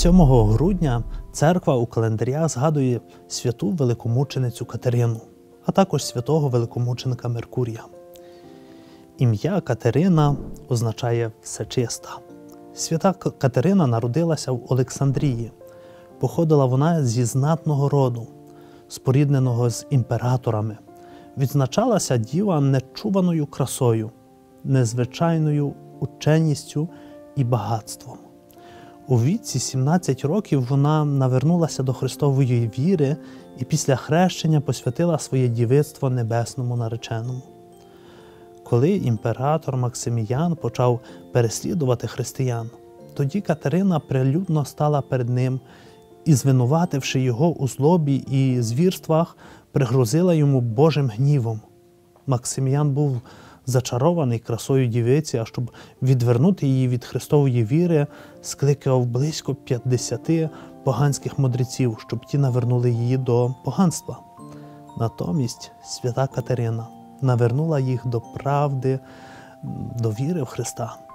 7 грудня церква у календарях згадує святу великомученицю Катерину, а також святого великомученика Меркурія. Ім'я Катерина означає «всечиста». Свята Катерина народилася в Олександрії. Походила вона зі знатного роду, спорідненого з імператорами. Відзначалася діва нечуваною красою, незвичайною ученістю і багатством. У віці 17 років вона навернулася до Христової віри і після хрещення посвятила своє дівицтво небесному нареченому. Коли імператор Максиміян почав переслідувати християн, тоді Катерина прилюдно стала перед ним і, звинувативши його у злобі і звірствах, пригрозила йому Божим гнівом. Максиміян був зачарований красою дівиці, а щоб відвернути її від Христової віри, скликав близько 50 поганських мудреців, щоб ті навернули її до поганства. Натомість свята Катерина навернула їх до правди, до віри в Христа.